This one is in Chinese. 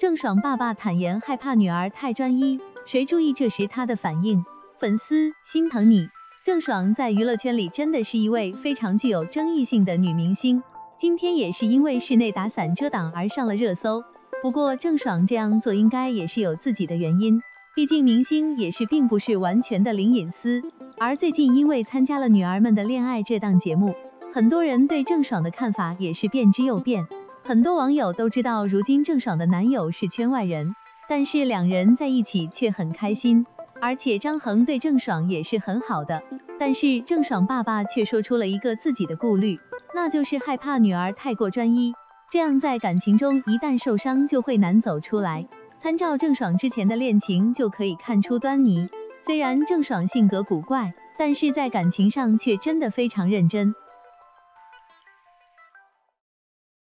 郑爽爸爸坦言害怕女儿太专一，谁注意这时他的反应？粉丝心疼你。郑爽在娱乐圈里真的是一位非常具有争议性的女明星，今天也是因为室内打伞遮挡而上了热搜。不过郑爽这样做应该也是有自己的原因，毕竟明星也是并不是完全的零隐私。而最近因为参加了女儿们的恋爱这档节目，很多人对郑爽的看法也是变之又变。很多网友都知道如今郑爽的男友是圈外人，但是两人在一起却很开心，而且张恒对郑爽也是很好的。但是郑爽爸爸却说出了一个自己的顾虑，那就是害怕女儿太过专一，这样在感情中一旦受伤就会难走出来。参照郑爽之前的恋情就可以看出端倪，虽然郑爽性格古怪，但是在感情上却真的非常认真。